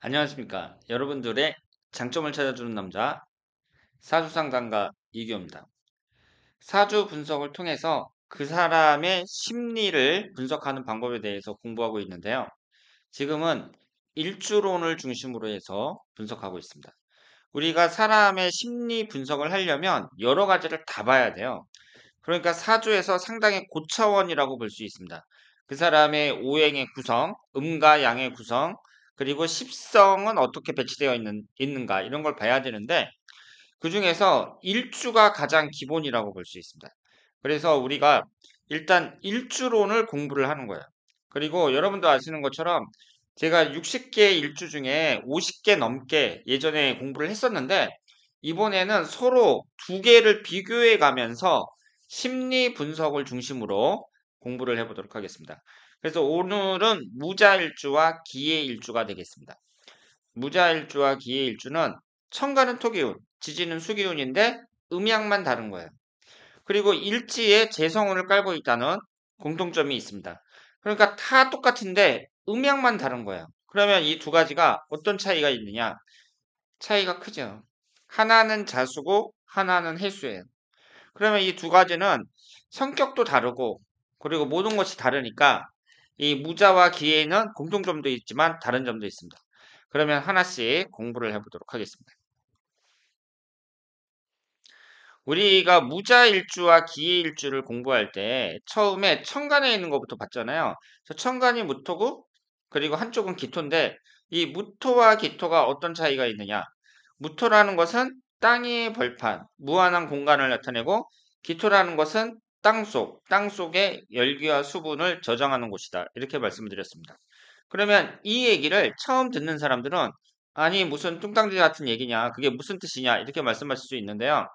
안녕하십니까. 여러분들의 장점을 찾아주는 남자, 사주상담가 이규호입니다. 사주 분석을 통해서 그 사람의 심리를 분석하는 방법에 대해서 공부하고 있는데요. 지금은 일주론을 중심으로 해서 분석하고 있습니다. 우리가 사람의 심리 분석을 하려면 여러 가지를 다 봐야 돼요. 그러니까 사주에서 상당히 고차원이라고 볼 수 있습니다. 그 사람의 오행의 구성, 음과 양의 구성, 그리고 십성은 어떻게 배치되어 있는가 이런 걸 봐야 되는데 그중에서 일주가 가장 기본이라고 볼 수 있습니다. 그래서 우리가 일단 일주론을 공부를 하는 거예요. 그리고 여러분도 아시는 것처럼 제가 60개 일주 중에 50개 넘게 예전에 공부를 했었는데 이번에는 서로 두 개를 비교해 가면서 심리 분석을 중심으로 공부를 해보도록 하겠습니다. 그래서 오늘은 무자일주와 기해일주가 되겠습니다. 무자일주와 기해일주는 천간은 토기운, 지지는 수기운인데 음양만 다른 거예요. 그리고 일지에 재성운을 깔고 있다는 공통점이 있습니다. 그러니까 다 똑같은데 음양만 다른 거예요. 그러면 이 두 가지가 어떤 차이가 있느냐? 차이가 크죠. 하나는 자수고 하나는 해수예요. 그러면 이 두 가지는 성격도 다르고 그리고 모든 것이 다르니까 이 무자와 기해는 공통점도 있지만 다른 점도 있습니다. 그러면 하나씩 공부를 해보도록 하겠습니다. 우리가 무자일주와 기해일주를 공부할 때 처음에 천간에 있는 것부터 봤잖아요. 천간이 무토고 그리고 한쪽은 기토인데 이 무토와 기토가 어떤 차이가 있느냐? 무토라는 것은 땅의 벌판, 무한한 공간을 나타내고 기토라는 것은 땅 속의 열기와 수분을 저장하는 곳이다. 이렇게 말씀드렸습니다. 그러면 이 얘기를 처음 듣는 사람들은 아니 무슨 뚱땅지 같은 얘기냐? 그게 무슨 뜻이냐? 이렇게 말씀하실 수 있는데요.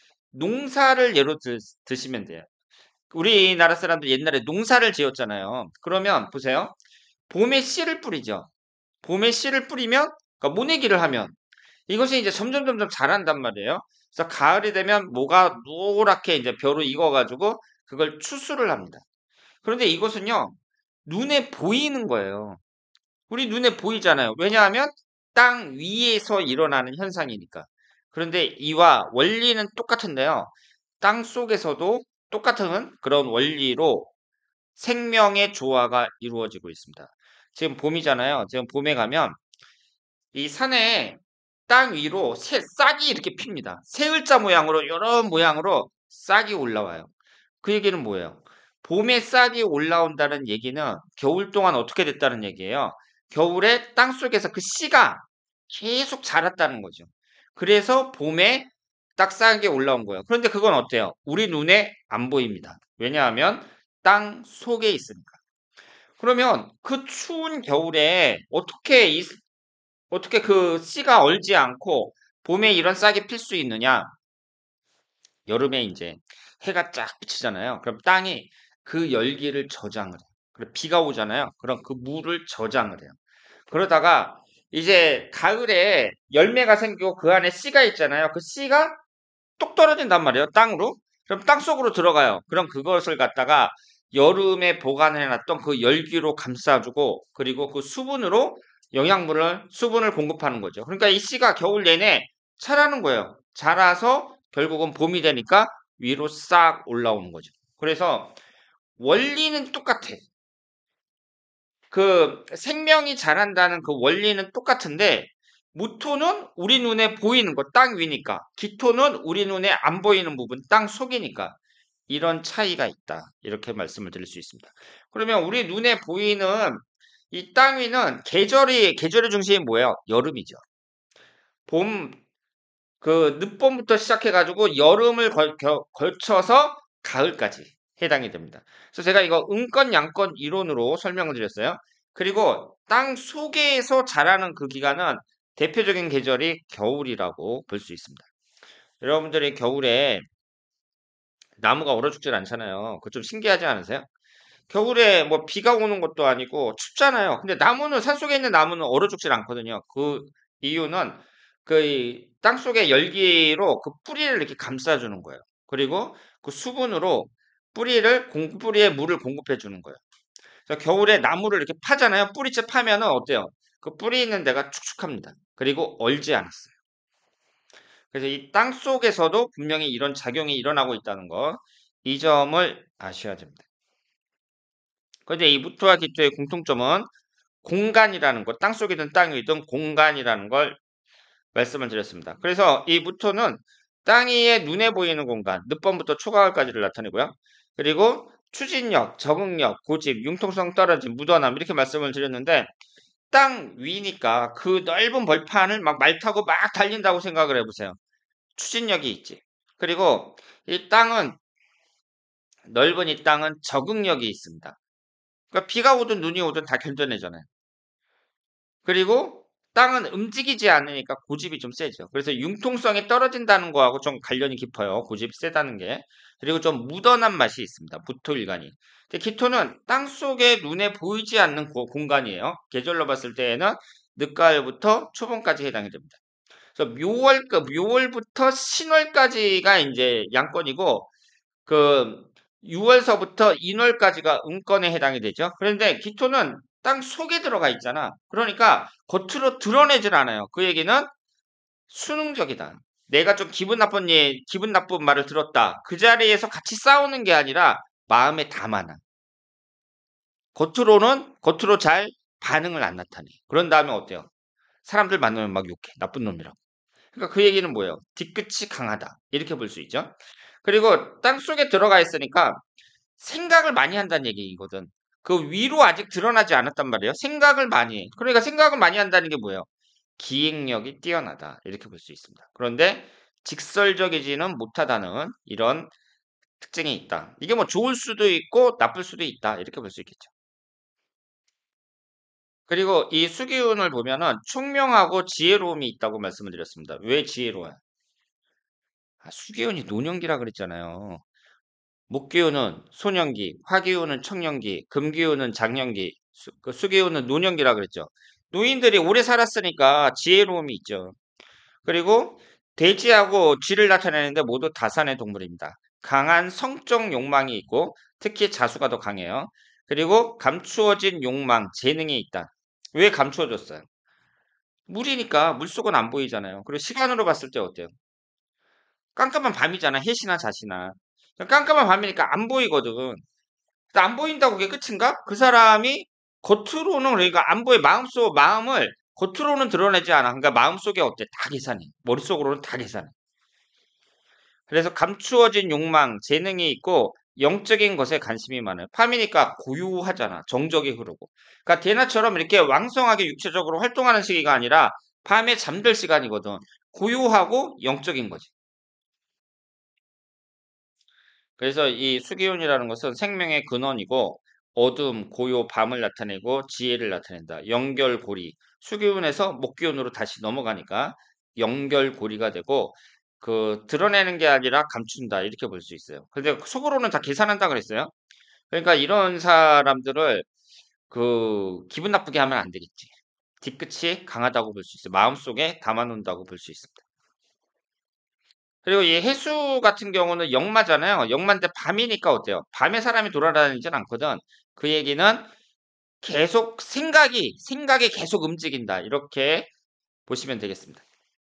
농사를 예로 드시면 돼요. 우리나라 사람들 옛날에 농사를 지었잖아요. 그러면 보세요. 봄에 씨를 뿌리죠. 봄에 씨를 뿌리면 그러니까 모내기를 하면 이것이 이제 점점 자란단 말이에요. 그래서 가을이 되면 모가 노랗게 이제 벼로 익어가지고 그걸 추수를 합니다. 그런데 이것은요 눈에 보이는 거예요. 우리 눈에 보이잖아요. 왜냐하면 땅 위에서 일어나는 현상이니까. 그런데 이와 원리는 똑같은데요. 땅 속에서도 똑같은 그런 원리로 생명의 조화가 이루어지고 있습니다. 지금 봄이잖아요. 지금 봄에 가면 이 산에 땅 위로 싹이 이렇게 핍니다. 세 글자 모양으로 이런 모양으로 싹이 올라와요. 그 얘기는 뭐예요? 봄에 싹이 올라온다는 얘기는 겨울 동안 어떻게 됐다는 얘기예요. 겨울에 땅 속에서 그 씨가 계속 자랐다는 거죠. 그래서 봄에 딱 싹이 올라온 거예요. 그런데 그건 어때요? 우리 눈에 안 보입니다. 왜냐하면 땅 속에 있으니까. 그러면 그 추운 겨울에 어떻게 그 씨가 얼지 않고 봄에 이런 싹이 필 수 있느냐? 여름에 이제 해가 쫙 비치잖아요. 그럼 땅이 그 열기를 저장을 해요. 그리고 비가 오잖아요. 그럼 그 물을 저장을 해요. 그러다가 이제 가을에 열매가 생기고 그 안에 씨가 있잖아요. 그 씨가 뚝 떨어진단 말이에요. 땅으로. 그럼 땅 속으로 들어가요. 그럼 그것을 갖다가 여름에 보관해놨던 그 열기로 감싸주고 그리고 그 수분을 공급하는 거죠. 그러니까 이 씨가 겨울 내내 자라는 거예요. 자라서 결국은 봄이 되니까 위로 싹 올라오는 거죠. 그래서 원리는 똑같아. 그 생명이 자란다는 그 원리는 똑같은데 무토는 우리 눈에 보이는 거, 땅 위니까. 기토는 우리 눈에 안 보이는 부분, 땅 속이니까. 이런 차이가 있다. 이렇게 말씀을 드릴 수 있습니다. 그러면 우리 눈에 보이는 이 땅 위는 계절의 중심이 뭐예요? 여름이죠. 봄, 그 늦봄부터 시작해가지고 여름을 걸쳐서 가을까지 해당이 됩니다. 그래서 제가 이거 음권 양권 이론으로 설명을 드렸어요. 그리고 땅 속에서 자라는 그 기간은 대표적인 계절이 겨울이라고 볼 수 있습니다. 여러분들이 겨울에 나무가 얼어 죽질 않잖아요. 그거 좀 신기하지 않으세요? 겨울에 뭐 비가 오는 것도 아니고 춥잖아요. 근데 산속에 있는 나무는 얼어 죽질 않거든요. 그 이유는 그 땅속의 열기로 그 뿌리를 이렇게 감싸주는 거예요. 그리고 그 수분으로 뿌리에 물을 공급해 주는 거예요. 그래서 겨울에 나무를 이렇게 파잖아요. 뿌리째 파면은 어때요? 그 뿌리 있는 데가 축축합니다. 그리고 얼지 않았어요. 그래서 이 땅 속에서도 분명히 이런 작용이 일어나고 있다는 거, 이 점을 아셔야 됩니다. 그런데 이 무토와 기토의 공통점은 공간이라는 것, 땅 속이든 땅이든 공간이라는 걸 말씀을 드렸습니다. 그래서 이 무토는 땅 위에 눈에 보이는 공간, 늦봄부터 초가을까지를 나타내고요. 그리고 추진력, 적응력, 고집, 융통성 떨어짐, 묻어남 이렇게 말씀을 드렸는데 땅 위니까 그 넓은 벌판을 막 말 타고 막 달린다고 생각을 해보세요. 추진력이 있지. 그리고 이 땅은 넓은 이 땅은 적응력이 있습니다. 그러니까 비가 오든 눈이 오든 다 견뎌내잖아요. 그리고 땅은 움직이지 않으니까 고집이 좀 세죠. 그래서 융통성이 떨어진다는 거하고 좀 관련이 깊어요. 고집이 세다는 게. 그리고 좀 묻어난 맛이 있습니다. 무토일간이. 근데 기토는 땅 속에 눈에 보이지 않는 공간이에요. 계절로 봤을 때에는 늦가을부터 초봄까지 해당이 됩니다. 그래서 묘월부터 신월까지가 이제 양권이고 그 6월서부터 인월까지가 음권에 해당이 되죠. 그런데 기토는 땅 속에 들어가 있잖아. 그러니까 겉으로 드러내질 않아요. 그 얘기는 수능적이다. 내가 좀 기분 나쁜 말을 들었다. 그 자리에서 같이 싸우는 게 아니라 마음에 담아놔. 겉으로 잘 반응을 안 나타내. 그런 다음에 어때요? 사람들 만나면 막 욕해. 나쁜 놈이라고. 그러니까 그 얘기는 뭐예요? 뒤끝이 강하다. 이렇게 볼 수 있죠. 그리고 땅 속에 들어가 있으니까 생각을 많이 한다는 얘기거든. 그 위로 아직 드러나지 않았단 말이에요. 생각을 많이 해. 그러니까 생각을 많이 한다는 게 뭐예요? 기획력이 뛰어나다. 이렇게 볼 수 있습니다. 그런데 직설적이지는 못하다는 이런 특징이 있다. 이게 뭐 좋을 수도 있고 나쁠 수도 있다. 이렇게 볼 수 있겠죠. 그리고 이 수기운을 보면은 총명하고 지혜로움이 있다고 말씀을 드렸습니다. 왜 지혜로워요? 수기운이 노년기라 그랬잖아요. 목기운은 소년기, 화기운은 청년기, 금기운은 장년기, 수기운은 노년기라 그랬죠. 노인들이 오래 살았으니까 지혜로움이 있죠. 그리고 돼지하고 쥐를 나타내는데 모두 다산의 동물입니다. 강한 성적 욕망이 있고 특히 자수가 더 강해요. 그리고 감추어진 욕망, 재능이 있다. 왜 감추어졌어요? 물이니까 물속은 안 보이잖아요. 그리고 시간으로 봤을 때 어때요? 깜깜한 밤이잖아. 해시나 자시나. 깜깜한 밤이니까 안 보이거든. 안 보인다고 그게 끝인가? 그 사람이 겉으로는 그러니까 안 보여 마음을 겉으로는 드러내지 않아. 그러니까 마음속에 어때? 다 계산해. 머릿속으로는 다 계산해. 그래서 감추어진 욕망, 재능이 있고 영적인 것에 관심이 많아요. 밤이니까 고요하잖아. 정적이 흐르고. 그러니까 대낮처럼 이렇게 왕성하게 육체적으로 활동하는 시기가 아니라 밤에 잠들 시간이거든. 고요하고 영적인 거지. 그래서 이 수기운이라는 것은 생명의 근원이고 어둠, 고요, 밤을 나타내고 지혜를 나타낸다. 연결고리. 수기운에서 목기운으로 다시 넘어가니까 연결고리가 되고 그 드러내는 게 아니라 감춘다. 이렇게 볼 수 있어요. 근데 속으로는 다 계산한다 그랬어요. 그러니까 이런 사람들을 그 기분 나쁘게 하면 안 되겠지. 뒤끝이 강하다고 볼 수 있어요. 마음속에 담아놓는다고 볼 수 있습니다. 그리고 이 해수 같은 경우는 역마잖아요. 역마인데 밤이니까 어때요? 밤에 사람이 돌아다니진 않거든. 그 얘기는 계속 생각이 계속 움직인다. 이렇게 보시면 되겠습니다.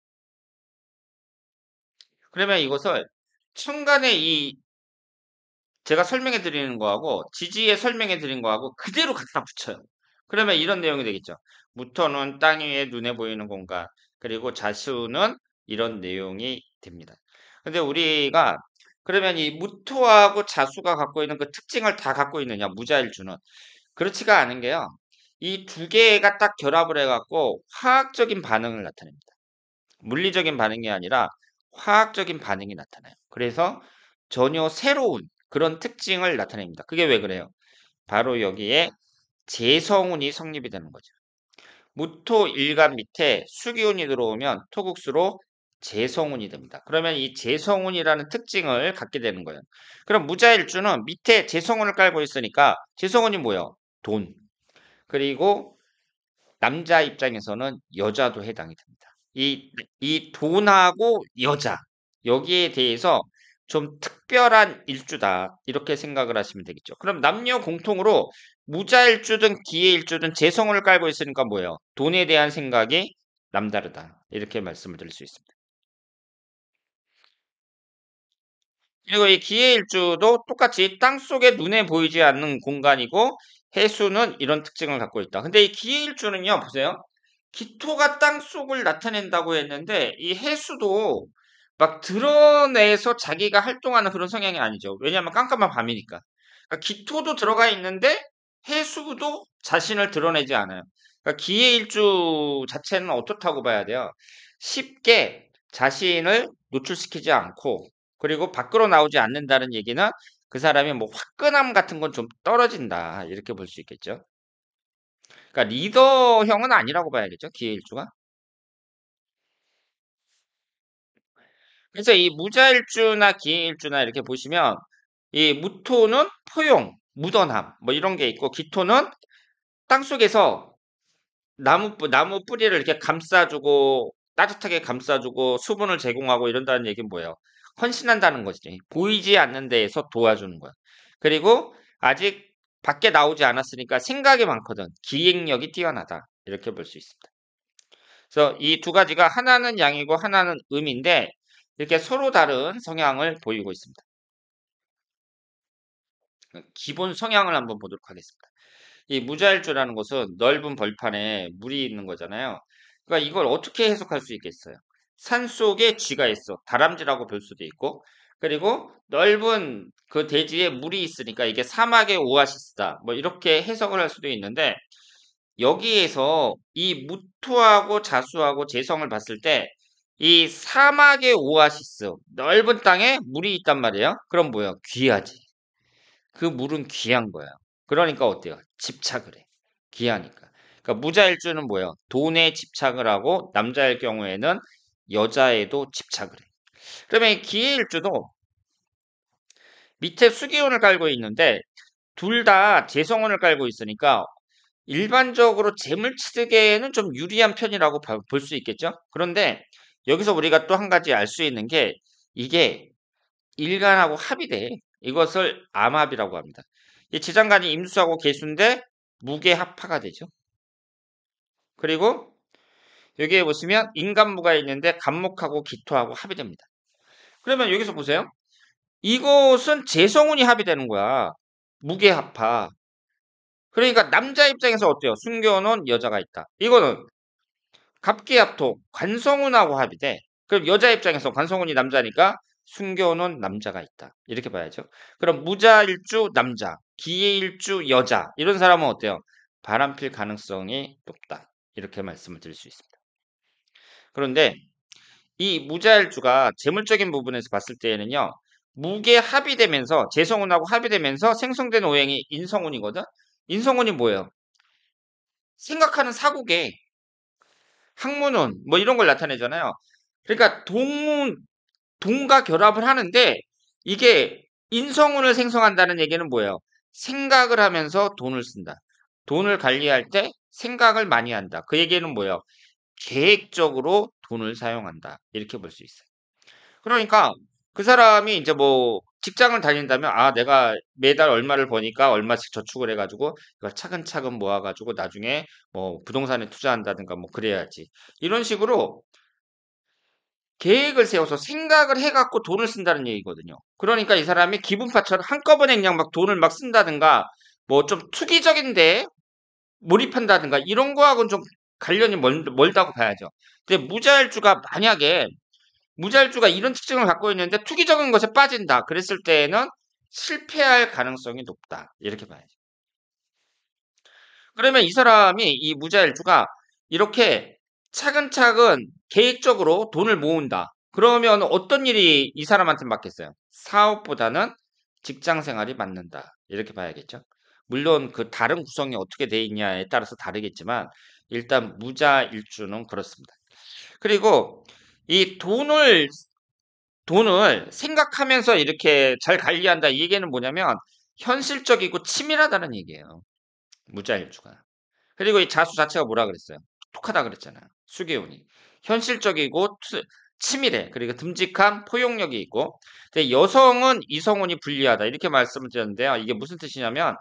그러면 이것을 천간의 이 제가 설명해 드리는 거하고 지지에 설명해 드린 거하고 그대로 갖다 붙여요. 그러면 이런 내용이 되겠죠. 무토는 땅 위에 눈에 보이는 공간, 그리고 자수는 이런 내용이 됩니다. 근데 우리가 그러면 이 무토하고 자수가 갖고 있는 그 특징을 다 갖고 있느냐, 무자일주는 그렇지가 않은 게요. 이 두 개가 딱 결합을 해갖고 화학적인 반응을 나타냅니다. 물리적인 반응이 아니라 화학적인 반응이 나타나요. 그래서 전혀 새로운 그런 특징을 나타냅니다. 그게 왜 그래요? 바로 여기에 재성운이 성립이 되는 거죠. 무토 일간 밑에 수기운이 들어오면 토국수로 재성운이 됩니다. 그러면 이 재성운이라는 특징을 갖게 되는 거예요. 그럼 무자일주는 밑에 재성운을 깔고 있으니까 재성운이 뭐예요? 돈. 그리고 남자 입장에서는 여자도 해당이 됩니다. 이 돈하고 여자 여기에 대해서 좀 특별한 일주다. 이렇게 생각을 하시면 되겠죠. 그럼 남녀 공통으로 무자일주든 기해일주든 재성운을 깔고 있으니까 뭐예요? 돈에 대한 생각이 남다르다. 이렇게 말씀을 드릴 수 있습니다. 그리고 이 기해일주도 똑같이 땅속에 눈에 보이지 않는 공간이고 해수는 이런 특징을 갖고 있다. 근데 이 기해일주는요, 보세요. 기토가 땅속을 나타낸다고 했는데 이 해수도 막 드러내서 자기가 활동하는 그런 성향이 아니죠. 왜냐하면 깜깜한 밤이니까. 그러니까 기토도 들어가 있는데 해수도 자신을 드러내지 않아요. 그러니까 기해일주 자체는 어떻다고 봐야 돼요? 쉽게 자신을 노출시키지 않고 그리고 밖으로 나오지 않는다는 얘기는 그 사람이 뭐 화끈함 같은 건 좀 떨어진다. 이렇게 볼 수 있겠죠. 그러니까 리더형은 아니라고 봐야겠죠. 기해일주가. 그래서 이 무자일주나 기해일주나 이렇게 보시면 이 무토는 포용, 묻어남 뭐 이런 게 있고 기토는 땅속에서 나무 뿌리를 이렇게 감싸주고 따뜻하게 감싸주고 수분을 제공하고 이런다는 얘기는 뭐예요? 헌신한다는 거죠. 보이지 않는 데에서 도와주는 거야. 그리고 아직 밖에 나오지 않았으니까 생각이 많거든. 기획력이 뛰어나다. 이렇게 볼 수 있습니다. 그래서 이 두 가지가 하나는 양이고 하나는 음인데 이렇게 서로 다른 성향을 보이고 있습니다. 기본 성향을 한번 보도록 하겠습니다. 이 무자일주라는 것은 넓은 벌판에 물이 있는 거잖아요. 그러니까 이걸 어떻게 해석할 수 있겠어요? 산속에 쥐가 있어. 다람쥐라고 볼 수도 있고 그리고 넓은 그 대지에 물이 있으니까 이게 사막의 오아시스다. 뭐 이렇게 해석을 할 수도 있는데 여기에서 이 무토하고 자수하고 재성을 봤을 때 이 사막의 오아시스, 넓은 땅에 물이 있단 말이에요. 그럼 뭐야? 귀하지. 그 물은 귀한 거야. 그러니까 어때요? 집착을 해. 귀하니까. 그러니까 무자일주는 뭐예요? 돈에 집착을 하고 남자일 경우에는 여자에도 집착을 해. 그러면 이 기해일주도 밑에 수기운을 깔고 있는데 둘 다 재성운을 깔고 있으니까 일반적으로 재물치득에는 좀 유리한 편이라고 볼 수 있겠죠? 그런데 여기서 우리가 또 한 가지 알 수 있는 게 이게 일간하고 합이 돼. 이것을 암합이라고 합니다. 이 지장간이 임수하고 계수인데 무게합파가 되죠. 그리고 여기에 보시면 인간무가 있는데 간목하고 기토하고 합이 됩니다. 그러면 여기서 보세요. 이것은 재성운이 합이 되는 거야. 무게합파. 그러니까 남자 입장에서 어때요? 숨겨놓은 여자가 있다. 이거는 갑기합토 관성운하고 합이 돼. 그럼 여자 입장에서 관성운이 남자니까 숨겨놓은 남자가 있다. 이렇게 봐야죠. 그럼 무자일주 남자, 기해일주 여자 이런 사람은 어때요? 바람필 가능성이 높다. 이렇게 말씀을 드릴 수 있습니다. 그런데 이 무자일주가 재물적인 부분에서 봤을 때에는요. 무게 합이 되면서 재성운하고 합이 되면서 생성된 오행이 인성운이거든. 인성운이 뭐예요? 생각하는 사고계, 학문운 뭐 이런 걸 나타내잖아요. 그러니까 돈과 결합을 하는데 이게 인성운을 생성한다는 얘기는 뭐예요? 생각을 하면서 돈을 쓴다. 돈을 관리할 때 생각을 많이 한다. 그 얘기는 뭐예요? 계획적으로 돈을 사용한다. 이렇게 볼 수 있어요. 그러니까 그 사람이 이제 뭐 직장을 다닌다면 아 내가 매달 얼마를 버니까 얼마씩 저축을 해가지고 이걸 차근차근 모아가지고 나중에 뭐 부동산에 투자한다든가 뭐 그래야지. 이런 식으로 계획을 세워서 생각을 해갖고 돈을 쓴다는 얘기거든요. 그러니까 이 사람이 기분파처럼 한꺼번에 그냥 막 돈을 막 쓴다든가 뭐 좀 투기적인데 몰입한다든가 이런 거하고는 좀 관련이 멀다고 봐야죠. 근데 무자일주가 이런 특징을 갖고 있는데 투기적인 것에 빠진다. 그랬을 때에는 실패할 가능성이 높다. 이렇게 봐야죠. 그러면 이 사람이 이 무자일주가 이렇게 차근차근 계획적으로 돈을 모은다. 그러면 어떤 일이 이 사람한테 맞겠어요? 사업보다는 직장 생활이 맞는다. 이렇게 봐야겠죠. 물론 그 다른 구성이 어떻게 돼 있냐에 따라서 다르겠지만 일단 무자일주는 그렇습니다. 그리고 이 돈을 생각하면서 이렇게 잘 관리한다. 이 얘기는 뭐냐면 현실적이고 치밀하다는 얘기예요. 무자일주가. 그리고 이 자수 자체가 뭐라 그랬어요? 똑똑하다 그랬잖아요. 수기운이. 현실적이고 치밀해. 그리고 듬직한 포용력이 있고. 근데 여성은 이성운이 불리하다. 이렇게 말씀을 드렸는데요. 이게 무슨 뜻이냐면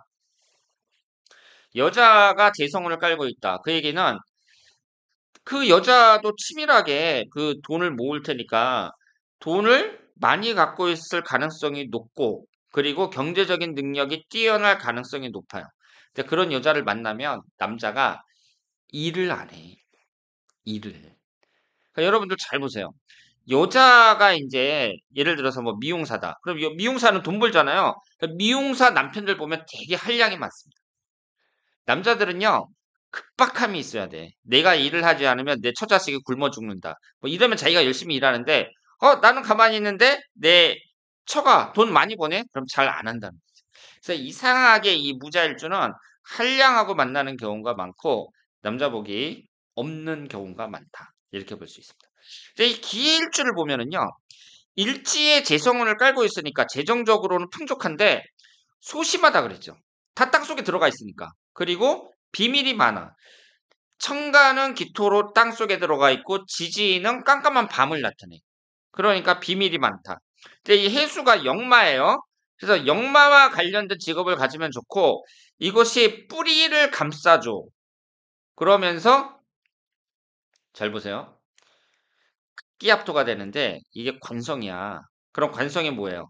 여자가 재성운을 깔고 있다. 그 얘기는 그 여자도 치밀하게 그 돈을 모을 테니까 돈을 많이 갖고 있을 가능성이 높고 그리고 경제적인 능력이 뛰어날 가능성이 높아요. 근데 그런 여자를 만나면 남자가 일을 안 해. 일을. 그러니까 여러분들 잘 보세요. 여자가 이제 예를 들어서 뭐 미용사다. 그럼 미용사는 돈 벌잖아요. 그러니까 미용사 남편들 보면 되게 한량이 많습니다. 남자들은요, 급박함이 있어야 돼. 내가 일을 하지 않으면 내 처자식이 굶어 죽는다. 뭐 이러면 자기가 열심히 일하는데, 나는 가만히 있는데 내 처가 돈 많이 버네? 그럼 잘 안 한다는 거죠. 그래서 이상하게 이 무자일주는 한량하고 만나는 경우가 많고, 남자복이 없는 경우가 많다. 이렇게 볼 수 있습니다. 근데 이 기일주를 보면은요, 일지에 재성운을 깔고 있으니까 재정적으로는 풍족한데 소심하다 그랬죠. 다 땅속에 들어가 있으니까. 그리고 비밀이 많아. 청가는 기토로 땅속에 들어가 있고 지지는 깜깜한 밤을 나타내. 그러니까 비밀이 많다. 근데 이 해수가 역마예요. 그래서 역마와 관련된 직업을 가지면 좋고 이것이 뿌리를 감싸줘. 그러면서 잘 보세요. 끼압토가 되는데 이게 관성이야. 그럼 관성이 뭐예요?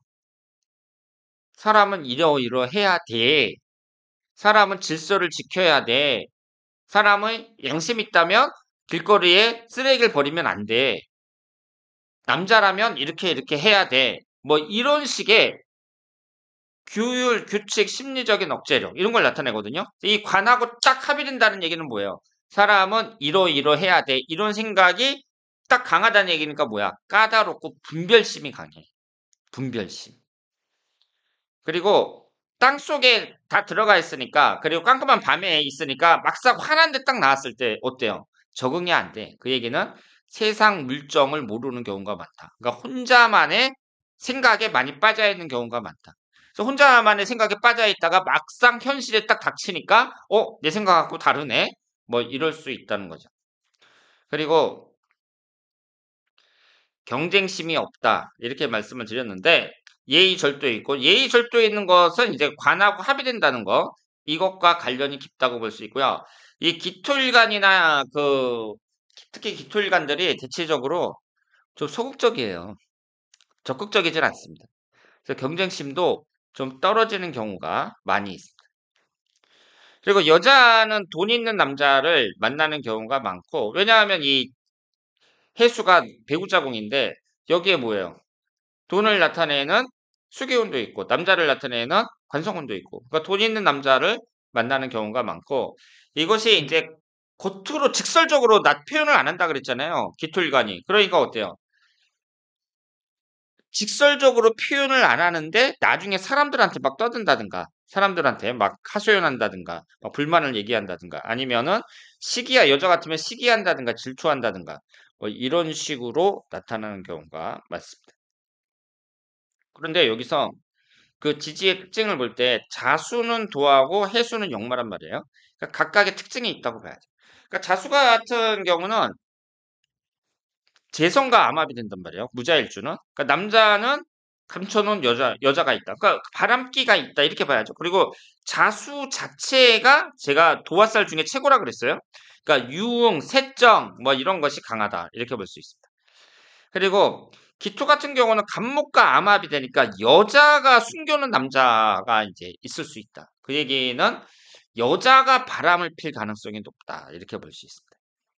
사람은 이러이러해야 돼. 사람은 질서를 지켜야 돼. 사람의 양심 있다면 길거리에 쓰레기를 버리면 안 돼. 남자라면 이렇게 해야 돼. 뭐 이런 식의 규율, 규칙, 심리적인 억제력 이런 걸 나타내거든요. 이 관하고 딱 합의된다는 얘기는 뭐예요? 사람은 이러이러해야 돼. 이런 생각이 딱 강하다는 얘기니까 뭐야? 까다롭고 분별심이 강해. 분별심. 그리고 땅속에 다 들어가 있으니까 그리고 깜깜한 밤에 있으니까 막상 화난 데 딱 나왔을 때 어때요? 적응이 안 돼. 그 얘기는 세상 물정을 모르는 경우가 많다. 그러니까 혼자만의 생각에 많이 빠져 있는 경우가 많다. 그래서 혼자만의 생각에 빠져 있다가 막상 현실에 딱 닥치니까 내 생각하고 다르네. 뭐 이럴 수 있다는 거죠. 그리고 경쟁심이 없다. 이렇게 말씀을 드렸는데 예의 절도에 있고 예의 절도에 있는 것은 이제 관하고 합의된다는 거 이것과 관련이 깊다고 볼 수 있고요. 이 기토일간이나 특히 기토일간들이 대체적으로 좀 소극적이에요. 적극적이진 않습니다. 그래서 경쟁심도 좀 떨어지는 경우가 많이 있습니다. 그리고 여자는 돈 있는 남자를 만나는 경우가 많고 왜냐하면 이 해수가 배우자궁인데 여기에 뭐예요? 돈을 나타내는 수기운도 있고 남자를 나타내는 관성운도 있고 그러니까 돈 있는 남자를 만나는 경우가 많고 이것이 이제 겉으로 직설적으로 표현을 안 한다 그랬잖아요. 기토일간이. 그러니까 어때요? 직설적으로 표현을 안 하는데 나중에 사람들한테 막 떠든다든가 사람들한테 막 하소연한다든가 막 불만을 얘기한다든가 아니면은 여자 같으면 시기한다든가 질투한다든가 뭐 이런 식으로 나타나는 경우가 많습니다. 그런데 여기서 그 지지의 특징을 볼 때 자수는 도하고 해수는 역마란 말이에요. 그러니까 각각의 특징이 있다고 봐야죠. 그러니까 자수 같은 경우는 재성과 암합이 된단 말이에요. 무자일주는. 그러니까 남자는 감춰놓은 여자가 있다. 그러니까 바람기가 있다. 이렇게 봐야죠. 그리고 자수 자체가 제가 도화살 중에 최고라 그랬어요. 그러니까 유흥, 세정 뭐 이런 것이 강하다. 이렇게 볼 수 있습니다. 그리고 기토 같은 경우는 간목과 암합이 되니까 여자가 숨겨놓은 남자가 이제 있을 수 있다. 그 얘기는 여자가 바람을 필 가능성이 높다. 이렇게 볼 수 있습니다.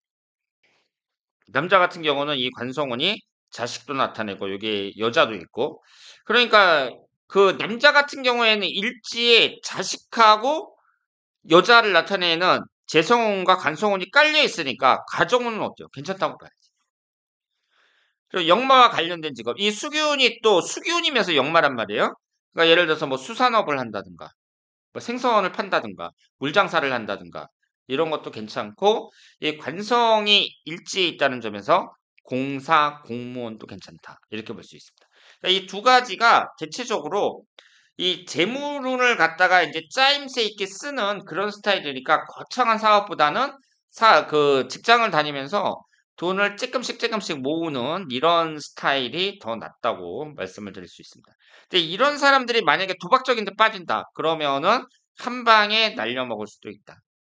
남자 같은 경우는 이 관성운이 자식도 나타내고 여기 여자도 있고 그러니까 그 남자 같은 경우에는 일지에 자식하고 여자를 나타내는 재성운과 관성운이 깔려 있으니까 가정운은 어때요? 괜찮다고 봐야지. 그리고 역마와 관련된 직업. 이 수기운이 또 수기운이면서 역마란 말이에요. 그러니까 예를 들어서 뭐 수산업을 한다든가, 뭐 생선을 판다든가, 물장사를 한다든가 이런 것도 괜찮고 이 관성이 일지에 있다는 점에서 공사, 공무원도 괜찮다. 이렇게 볼 수 있습니다. 그러니까 이 두 가지가 대체적으로 이 재물운을 갖다가 이제 짜임새 있게 쓰는 그런 스타일이니까 거창한 사업보다는 직장을 다니면서 돈을 찔끔씩 모으는 이런 스타일이 더 낫다고 말씀을 드릴 수 있습니다. 근데 이런 사람들이 만약에 도박적인 데 빠진다 그러면은 한 방에 날려먹을 수도 있다.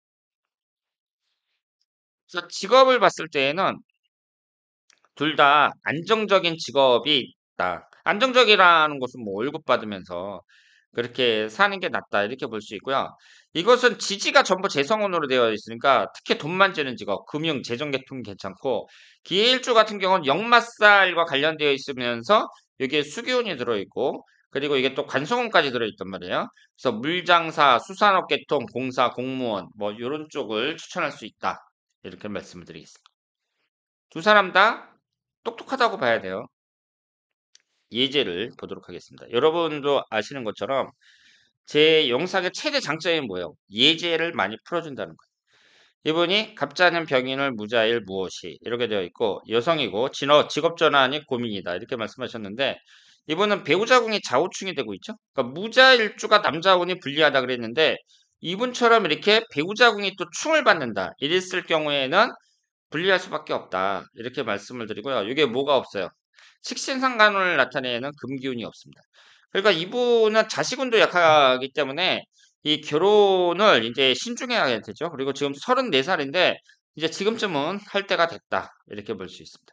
그래서 직업을 봤을 때에는 둘 다 안정적인 직업이 있다. 안정적이라는 것은 뭐 월급 받으면서 그렇게 사는 게 낫다 이렇게 볼 수 있고요. 이것은 지지가 전부 재성운으로 되어 있으니까 특히 돈 만지는 직업, 금융, 재정계통 괜찮고 기해일주 같은 경우는 역마살과 관련되어 있으면서 여기에 수기운이 들어있고 그리고 이게 또 관성운까지 들어있단 말이에요. 그래서 물장사, 수산업계통, 공사, 공무원 뭐 이런 쪽을 추천할 수 있다. 이렇게 말씀을 드리겠습니다. 두 사람 다 똑똑하다고 봐야 돼요. 예제를 보도록 하겠습니다. 여러분도 아시는 것처럼 제 영상의 최대 장점이 뭐예요? 예제를 많이 풀어준다는 거예요. 이분이 갑자는 병인을 무자일 무엇이 이렇게 되어 있고 여성이고 직업 전환이 고민이다 이렇게 말씀하셨는데 이분은 배우자궁이 좌우충이 되고 있죠. 그러니까 무자일주가 남자운이 불리하다 그랬는데 이분처럼 이렇게 배우자궁이 또 충을 받는다 이랬을 경우에는 분리할 수밖에 없다. 이렇게 말씀을 드리고요. 이게 뭐가 없어요? 식신상간을 나타내는 금기운이 없습니다. 그러니까 이분은 자식운도 약하기 때문에 이 결혼을 이제 신중해야 되죠. 그리고 지금 34살인데 이제 지금쯤은 할 때가 됐다. 이렇게 볼 수 있습니다.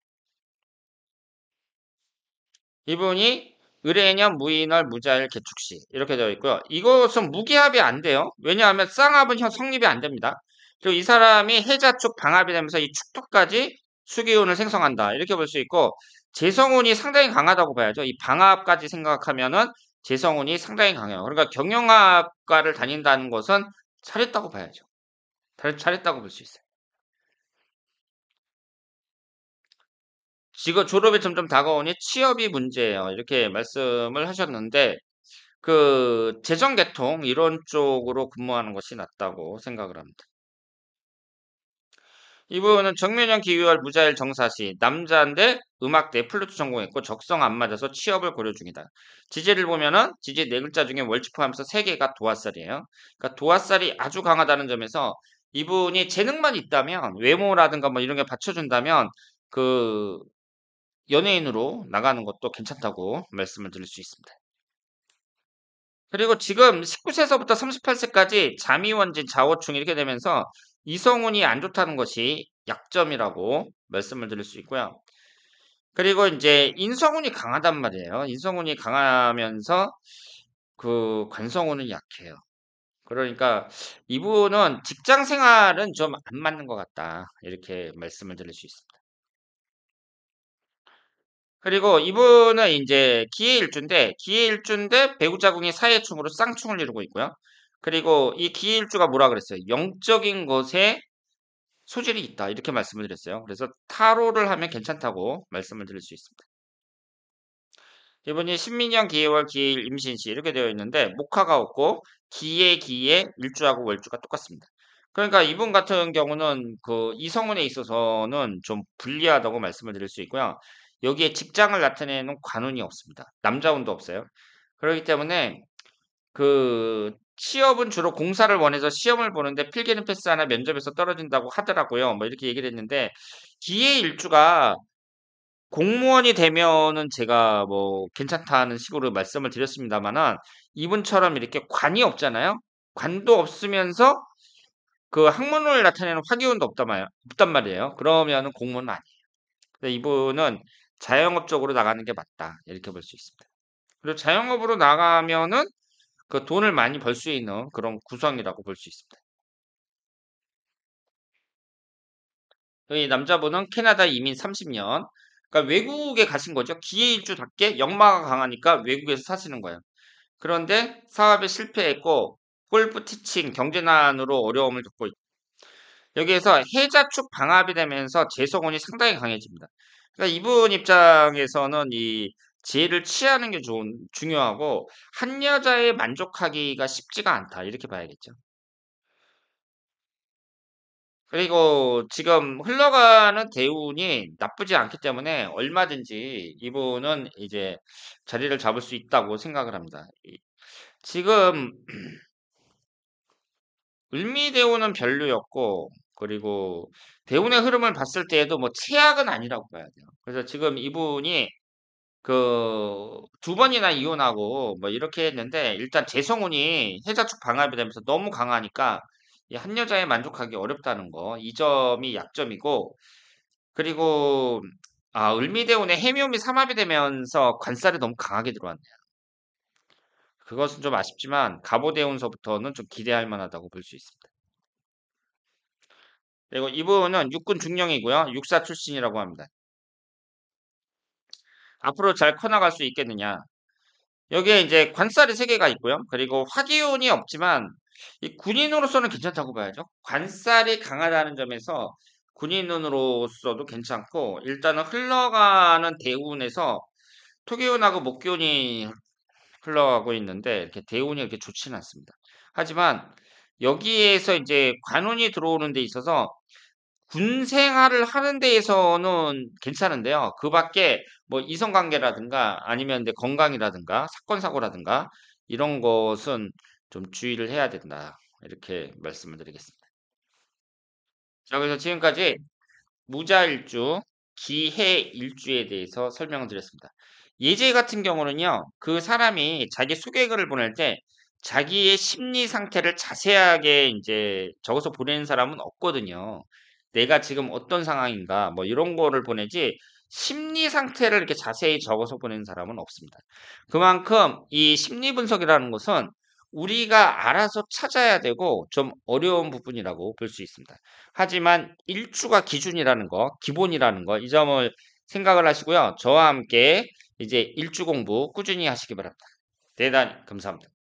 이분이 을해년 무인월 무자일 개축시 이렇게 되어 있고요. 이것은 무기합이 안 돼요. 왜냐하면 쌍합은 성립이 안 됩니다. 그리고 이 사람이 해자축 방합이 되면서 이 축토까지 수기운을 생성한다. 이렇게 볼 수 있고 재성운이 상당히 강하다고 봐야죠. 이 방합까지 생각하면은 재성운이 상당히 강해요. 그러니까 경영학과를 다닌다는 것은 잘했다고 봐야죠. 잘했다고 볼 수 있어요. 지금 졸업이 점점 다가오니 취업이 문제예요. 이렇게 말씀을 하셨는데 재정계통 이런 쪽으로 근무하는 것이 낫다고 생각을 합니다. 이분은 정면연 기유월 무자일 정사시 남자인데 음악대 플루트 전공했고 적성 안 맞아서 취업을 고려 중이다. 지지를 보면은 지지 네 글자 중에 월지 포함해서 세 개가 도화살이에요. 그러니까 도화살이 아주 강하다는 점에서 이분이 재능만 있다면 외모라든가 뭐 이런 게 받쳐준다면 그 연예인으로 나가는 것도 괜찮다고 말씀을 드릴 수 있습니다. 그리고 지금 19세서부터 38세까지 잠이원진 좌우충 이렇게 되면서 이성운이 안 좋다는 것이 약점이라고 말씀을 드릴 수 있고요. 그리고 이제 인성운이 강하단 말이에요. 인성운이 강하면서 관성운은 약해요. 그러니까 이분은 직장 생활은 좀 안 맞는 것 같다. 이렇게 말씀을 드릴 수 있습니다. 그리고 이분은 이제 기해일주인데 배우자궁이 사해충으로 쌍충을 이루고 있고요. 그리고 이 기해일주가 뭐라 그랬어요? 영적인 것에 소질이 있다. 이렇게 말씀을 드렸어요. 그래서 타로를 하면 괜찮다고 말씀을 드릴 수 있습니다. 이분이 신민년 기해월 기해일 임신시 이렇게 되어 있는데 목화가 없고 기해 일주하고 월주가 똑같습니다. 그러니까 이분 같은 경우는 이성운에 있어서는 좀 불리하다고 말씀을 드릴 수 있고요. 여기에 직장을 나타내는 관운이 없습니다. 남자운도 없어요. 그렇기 때문에 취업은 주로 공사를 원해서 시험을 보는데 필기는 패스하나 면접에서 떨어진다고 하더라고요. 뭐 이렇게 얘기를 했는데 기해 일주가 공무원이 되면은 제가 뭐 괜찮다는 식으로 말씀을 드렸습니다마는 이분처럼 이렇게 관이 없잖아요. 관도 없으면서 학문을 나타내는 화기운도 없단 말이에요. 그러면은 공무원은 아니에요. 그래서 이분은 자영업 쪽으로 나가는 게 맞다. 이렇게 볼 수 있습니다. 그리고 자영업으로 나가면은 돈을 많이 벌 수 있는 그런 구성이라고 볼 수 있습니다. 이 남자분은 캐나다 이민 30년. 그러니까 외국에 가신 거죠. 기회일주답게 역마가 강하니까 외국에서 사시는 거예요. 그런데 사업에 실패했고 골프 티칭 경제난으로 어려움을 겪고 있고 여기에서 해자축 방합이 되면서 재성운이 상당히 강해집니다. 그러니까 이분 입장에서는 이 지혜를 취하는 게 중요하고 한 여자에 만족하기가 쉽지가 않다 이렇게 봐야겠죠. 그리고 지금 흘러가는 대운이 나쁘지 않기 때문에 얼마든지 이분은 이제 자리를 잡을 수 있다고 생각을 합니다. 지금 을미대운은 별로였고 그리고 대운의 흐름을 봤을 때에도 뭐 최악은 아니라고 봐야 돼요. 그래서 지금 이분이 그 두 번이나 이혼하고 뭐 이렇게 했는데 일단 재성운이 해자축 방합이 되면서 너무 강하니까 이 한 여자에 만족하기 어렵다는 거. 이 점이 약점이고 그리고 을미대운에 해묘미 삼합이 되면서 관살이 너무 강하게 들어왔네요. 그것은 좀 아쉽지만 갑오대운서부터는 좀 기대할 만하다고 볼 수 있습니다. 그리고 이분은 육군 중령이고요. 육사 출신이라고 합니다. 앞으로 잘 커나갈 수 있겠느냐? 여기에 이제 관살이 3개가 있고요. 그리고 화기운이 없지만 이 군인으로서는 괜찮다고 봐야죠. 관살이 강하다는 점에서 군인으로서도 괜찮고 일단은 흘러가는 대운에서 토기운하고 목기운이 흘러가고 있는데 이렇게 대운이 이렇게 좋지는 않습니다. 하지만 여기에서 이제 관운이 들어오는 데 있어서 군 생활을 하는 데에서는 괜찮은데요. 그 밖에 뭐 이성관계라든가 아니면 이제 건강이라든가 사건 사고라든가 이런 것은 좀 주의를 해야 된다. 이렇게 말씀을 드리겠습니다. 자, 그래서 지금까지 무자일주, 기해일주에 대해서 설명을 드렸습니다. 예제 같은 경우는요, 그 사람이 자기 수개글을 보낼 때 자기의 심리 상태를 자세하게 이제 적어서 보내는 사람은 없거든요. 내가 지금 어떤 상황인가, 뭐 이런 거를 보내지, 심리 상태를 이렇게 자세히 적어서 보내는 사람은 없습니다. 그만큼 이 심리 분석이라는 것은 우리가 알아서 찾아야 되고 좀 어려운 부분이라고 볼 수 있습니다. 하지만 일주가 기준이라는 거, 기본이라는 거, 이 점을 생각을 하시고요. 저와 함께 이제 일주 공부 꾸준히 하시기 바랍니다. 대단히 감사합니다.